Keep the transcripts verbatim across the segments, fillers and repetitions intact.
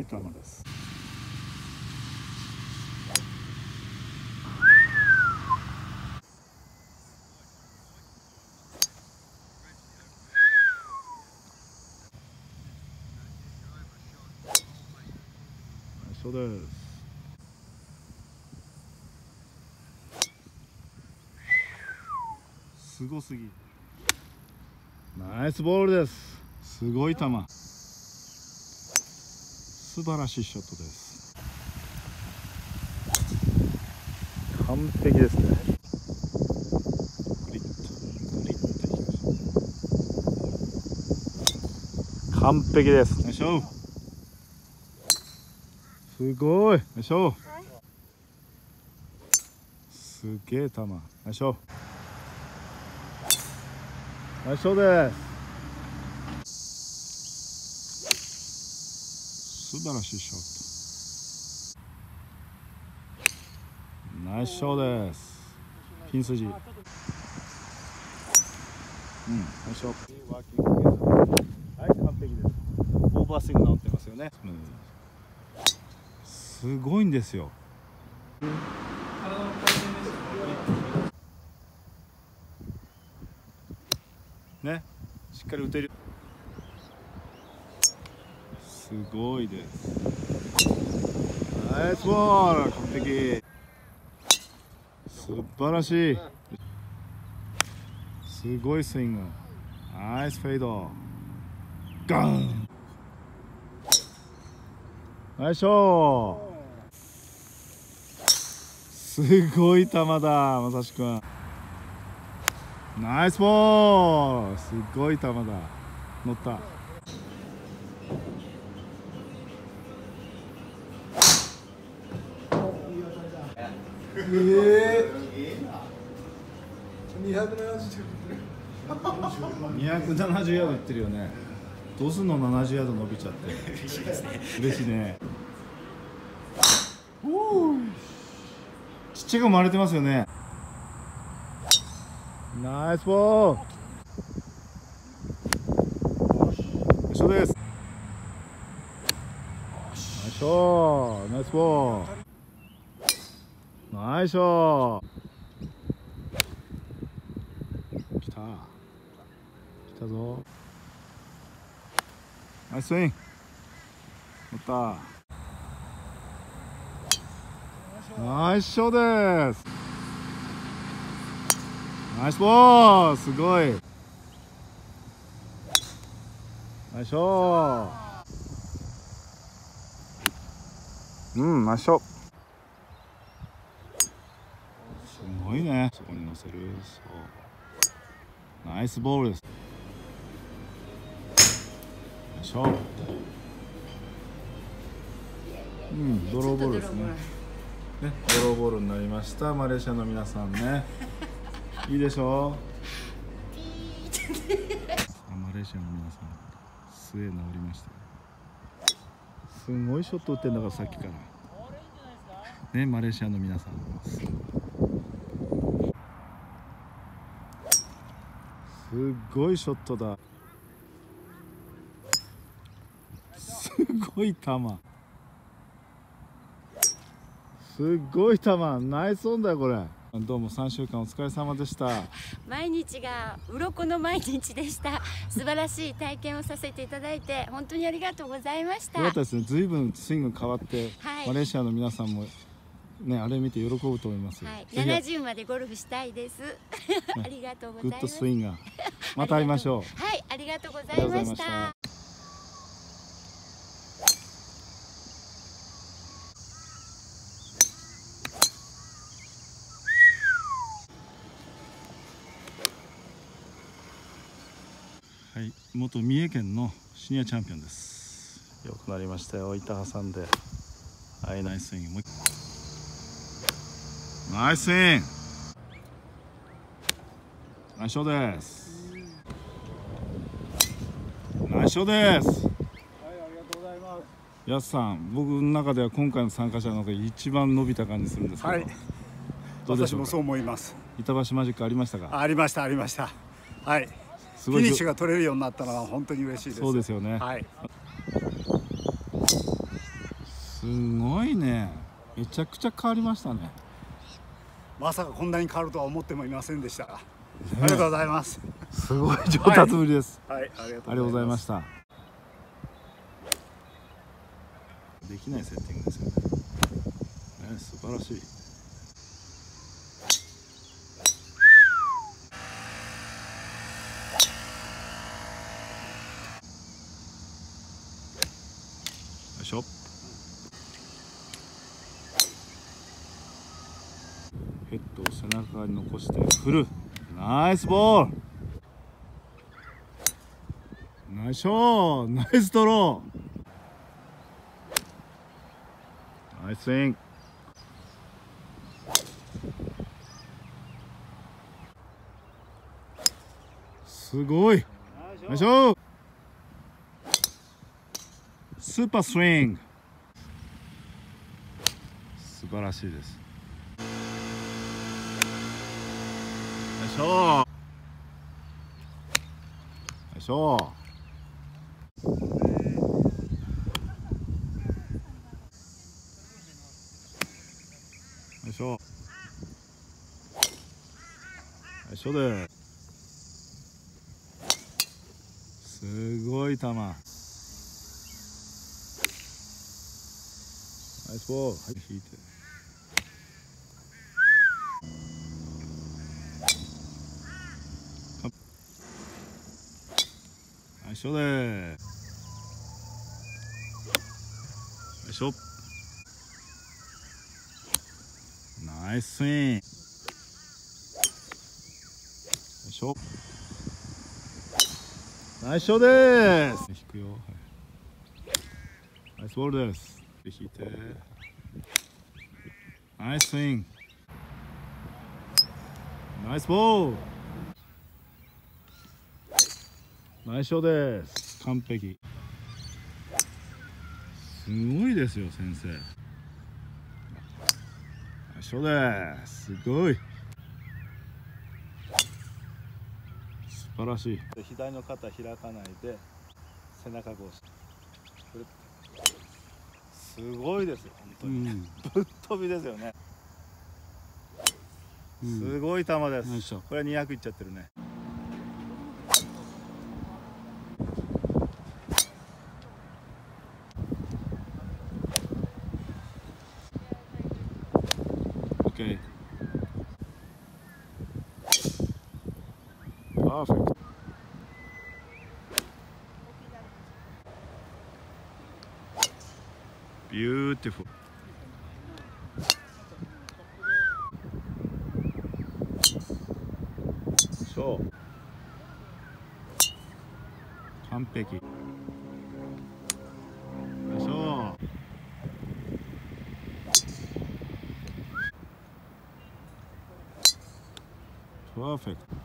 い球です。そうです。すごすぎ。ナイスボールです。すごい球。素晴らしいショットです。完璧ですね。グリッとグリッといきましょう。完璧です。よいしょ。すごい。よいしょ。すげえ球。よいしょ。よいしょです。素晴らしいショット。ナイスショーです。ピン筋。うん、よいしょ。はい、完璧です。オーバースイング直ってますよね。すごいんですよ。ね、しっかり打てる。すごいです。ナイスボール、完璧。素晴らしい。すごいスイング。ナイスフェード。ガン。ナイスショー。すごい球だ、まさしくん。ナイスボール。すごい球だ。乗った。ええー、にひゃくななじゅうにひゃくななじゅうヤードいってるよね。どうすんの、ななじゅうヤード伸びちゃって。嬉しいですね。嬉しいね。ちっちゃく回れてますよね。ナイスボール。一緒です。ナイスショー。ナイスボール。ナイスショー。来た。来たぞ。ナイススイング。乗った。ナイスショーです。ナイスボール。すごい。ナイスショー。うん、ナイスショー。すごいね。そこに乗せる。そう。ナイスボールです。ナイスショー。うん、ドローボールですね。ね、ドローボールになりました。マレーシアの皆さんね。いいでしょう。マレーシアの皆さん、末治りましたよ。すごいショット打ってんだから、さっきからね、マレーシアの皆さん。すごいショットだ。すごい球。すごい球。ナイスオンだよこれ。どうもさんしゅうかんお疲れ様でした。 毎日が鱗の毎日でした。素晴らしい体験をさせていただいて本当にありがとうございました。 よかったですね。ずいぶんスイング変わって、 はい、 マレーシアの皆さんもね、あれ見て喜ぶと思います。 はい、ななじゅうまでゴルフしたいです。ありがとうございます。 グッドスインガー。また会いましょう。 はい、ありがとうございました。 はい、元三重県のシニアチャンピオンです。よくなりましたよ。板挟んで。はい、ナイススイング。もう一個。ナイススイング。ナイスショーです。ナイスショーです。はい、ありがとうございます。やすさん、僕の中では今回の参加者の中で一番伸びた感じするんですけど。はい。どうでしょうか。 私もそう思います。 板橋マジックありましたか。 ありました、ありました。はい。フィニッシュが取れるようになったのは本当に嬉しいです。 そうですよね。 はい。 すごいね。めちゃくちゃ変わりましたね。 まさかこんなに変わるとは思ってもいませんでした。ありがとうございます。 すごい上達ぶりです。 はい、はい、ありありがとうございました。できないセッティングですよね。ね、素晴らしい。よいしょ。ヘッドを背中側に残して振る。ナイスボール。ナイスショー。ナイスドロー。ナイススイング。すごい。ナイスショー。スーパースイング。素晴らしいです。よいしょ。よいしょ。よいしょ。よいしょです。すごい球。ナイスボール。はい、引いて。よいしょでーす。よいしょ。ナイススイング。よいしょ。ナイスショーでーす。引くよ。はい、ナイスボールです。で、引いて。ナイススイング。ナイスボール。ナイスショーです。完璧。すごいですよ、先生。ナイスショーです。すごい。素晴らしい。左の肩開かないで背中越し。すごいですよ、本当に。うん、ぶっ飛びですよね。うん、すごい球です。これはにひゃくいっちゃってるね。OK。パーフェクト。Beautiful. そう。完璧。よいしょ。パーフェクト。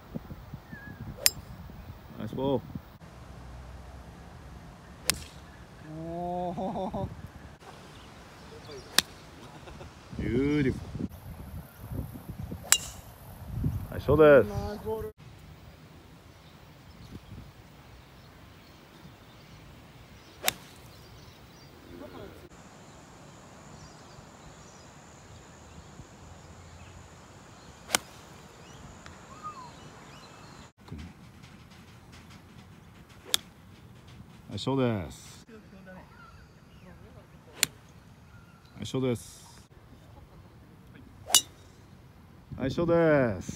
ナイスボール。おー。ビューティフル。ナイスショーです。ナイスショーです。ナイスショーです。ナイスショーです。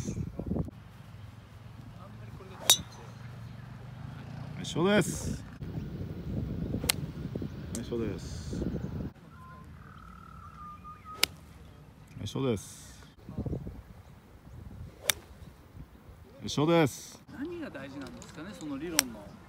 ナイスショーです。ナイスショーです。ナイスショーです。ナイスショーです。 何が大事なんですかね、その理論の。